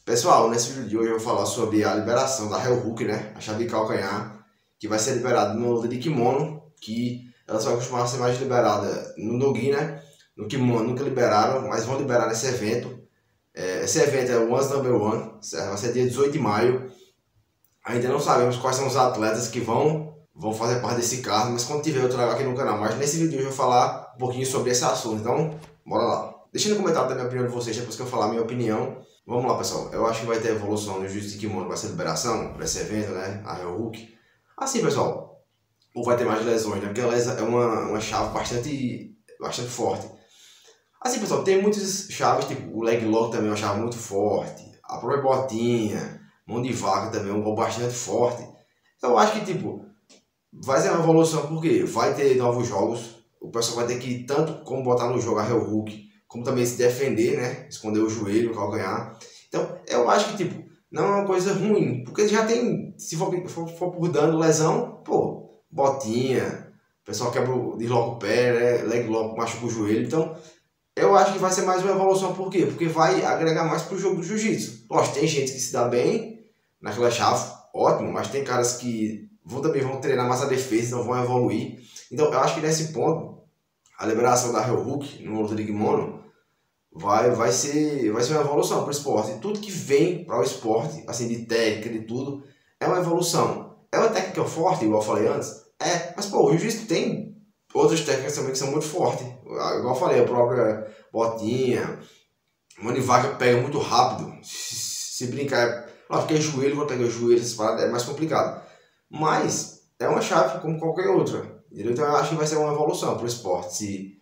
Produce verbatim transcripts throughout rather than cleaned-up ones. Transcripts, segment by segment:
Pessoal, nesse vídeo de hoje eu vou falar sobre a liberação da Hell Hook, né? A chave de calcanhar, que vai ser liberada numa luta de kimono, que ela só vai costumar ser mais liberada no no-gi, né? No kimono nunca liberaram, mas vão liberar nesse evento. É, esse evento é o One's Number One, certo? Vai ser dia dezoito de maio. Ainda não sabemos quais são os atletas que vão, vão fazer parte desse card, mas quando tiver eu trago aqui no canal. Mas nesse vídeo eu vou falar um pouquinho sobre esse assunto, então bora lá. Deixa no comentário também a opinião de vocês, depois que eu falar a minha opinião. Vamos lá, pessoal. Eu acho que vai ter evolução no jiu-jitsu de kimono, vai ser liberação para esse evento, né? A Hell Hook. Assim, pessoal, ou vai ter mais lesões, né? Porque ela é uma, uma chave bastante, bastante forte. Assim, pessoal, tem muitas chaves, tipo o leg lock também é uma chave muito forte. A própria botinha, mão de vaca também é um golpe bastante forte. Eu acho que, tipo, vai ser uma evolução porque vai ter novos jogos. O pessoal vai ter que, tanto como botar no jogo a Hell Hook, como também se defender, né? Esconder o joelho, o calcanhar. Então, eu acho que, tipo, não é uma coisa ruim. Porque já tem, se for, for, for por dano, lesão, pô, botinha, o pessoal quebra, desloca o pé, né? Leg lock, machuca o joelho. Então, eu acho que vai ser mais uma evolução. Por quê? Porque vai agregar mais pro jogo do jiu-jitsu. Lógico, tem gente que se dá bem naquela chave, ótimo, mas tem caras que vão, também vão treinar mais a defesa, então vão evoluir. Então, eu acho que nesse ponto, a liberação da Hell Hook no luta de kimono vai, vai, ser, vai ser uma evolução para o esporte. E tudo que vem para o esporte, assim, de técnica, de tudo, é uma evolução. É uma técnica forte, igual eu falei antes? É, mas pô, o jiu-jitsu tem outras técnicas também que são muito fortes. Igual eu falei, a própria botinha, mão de vaca pega muito rápido. Se, se brincar, lógico que é joelho, quando pega o joelho, essas paradas é mais complicado. Mas é uma chave como qualquer outra. Então eu acho que vai ser uma evolução para o esporte, se,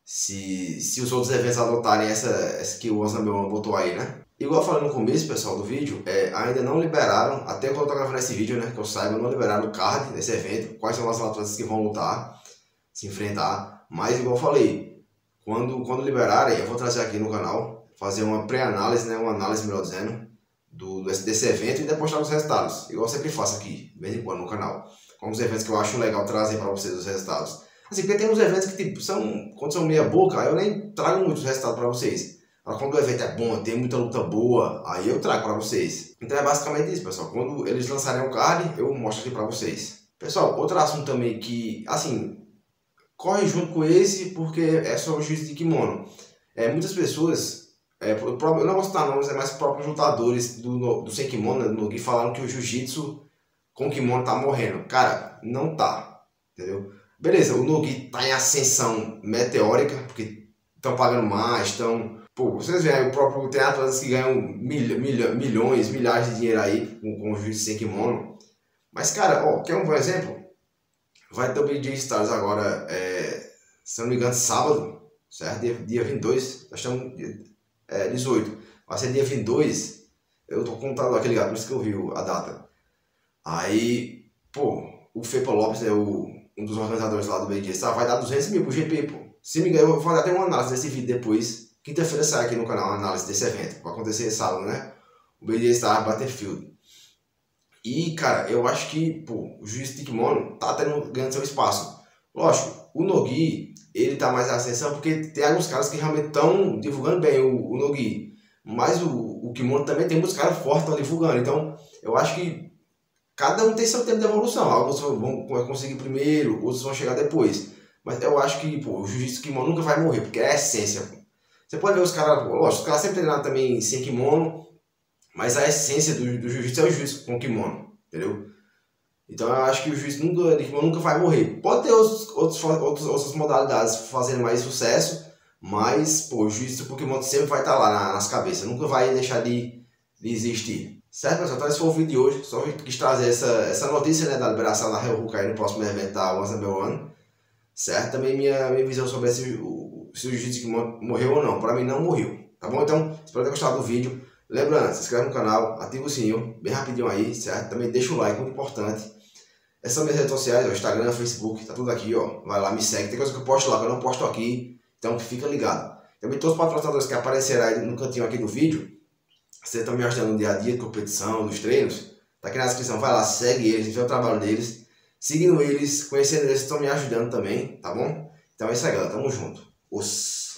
se, se os outros eventos adotarem essa, essa que o One's Number One botou aí, né? Igual eu falei no começo, pessoal, do vídeo, é, ainda não liberaram, até quando eu tô gravando esse vídeo, né, que eu saiba, não liberaram o card desse evento, quais são as atletas que vão lutar, se enfrentar, mas igual eu falei, quando, quando liberarem, eu vou trazer aqui no canal, fazer uma pré-análise, né, uma análise, melhor dizendo, do, desse evento e depois trago os resultados, igual eu sempre faço aqui, de vez em quando no canal. Com os eventos que eu acho legal trazer para vocês os resultados. Assim, porque tem uns eventos que, tipo, são, quando são meia boca, eu nem trago muitos resultados para vocês. Mas quando o evento é bom, tem muita luta boa, aí eu trago para vocês. Então é basicamente isso, pessoal. Quando eles lançarem o card, eu mostro aqui para vocês. Pessoal, outro assunto também que, assim, corre junto com esse, porque é sobre o jiu-jitsu de kimono. É, muitas pessoas, é, eu não vou citar nomes, é mais próprios lutadores do, do sem kimono, né, que falaram que o jiu-jitsu com o kimono tá morrendo. Cara, não tá, entendeu? Beleza, o no-gi tá em ascensão meteórica, porque estão pagando mais, estão... Pô, vocês veem aí, o próprio... Tem atletas que ganham mil, mil, milhões, milhares de dinheiro aí com, com o jiu-jitsu sem kimono. Mas, cara, ó, quer um bom exemplo? Vai ter o B J Stars agora, é, se não me engano, sábado, certo? Dia, dia vinte e dois, nós estamos é, dezoito. Vai ser dia vinte e dois, eu tô contando aquele gato, por isso que eu vi a data. Aí, pô, o Fepa Lopes, é o, um dos organizadores lá do B J Star, vai dar duzentos mil pro G P, pô. Se me engano, eu vou fazer até uma análise desse vídeo depois. Quinta-feira sai aqui no canal uma análise desse evento. Vai acontecer sábado, né? O B J Star Battlefield. E, cara, eu acho que, pô, o jiu-jitsu de kimono tá tendo, ganhando seu espaço. Lógico, o no-gi, ele tá mais em ascensão porque tem alguns caras que realmente estão divulgando bem o, o no-gi. Mas o, o kimono também tem muitos caras fortes que estão divulgando. Então, eu acho que cada um tem seu tempo de evolução. Alguns vão conseguir primeiro, outros vão chegar depois. Mas eu acho que, pô, o jiu-jitsu kimono nunca vai morrer, porque é a essência. Pô. Você pode ver os caras, lógico, os caras sempre treinaram também sem kimono, mas a essência do, do jiu-jitsu é o jiu-jitsu com kimono, entendeu? Então eu acho que o jiu-jitsu nunca, de kimono nunca vai morrer. Pode ter outros, outros, outros, outras modalidades fazendo mais sucesso, mas, pô, o jiu-jitsu com kimono sempre vai estar lá na, nas cabeças, nunca vai deixar de, de existir. Certo, pessoal? Então esse foi o vídeo de hoje. Só quis trazer essa, essa notícia, né, da liberação da Hell Hook aí no próximo evento da One's Number One. Certo? Também minha, minha visão sobre esse, o, se o jiu-jitsu morreu ou não. Para mim não morreu. Tá bom? Então, espero ter gostado do vídeo. Lembrando, se inscreve no canal, ativa o sininho, bem rapidinho aí, certo? Também deixa o like, muito importante. Essas são minhas redes sociais, ó, Instagram, Facebook, tá tudo aqui, ó. Vai lá, me segue. Tem coisa que eu posto lá que eu não posto aqui. Então fica ligado. Também todos os patrocinadores que aparecerão aí no cantinho aqui do vídeo, você está me ajudando no dia a dia de competição, dos treinos, tá aqui na descrição, vai lá, segue eles, vê o trabalho deles, seguindo eles, conhecendo eles, estão me ajudando também, tá bom? Então é isso aí, galera, tamo junto. Os...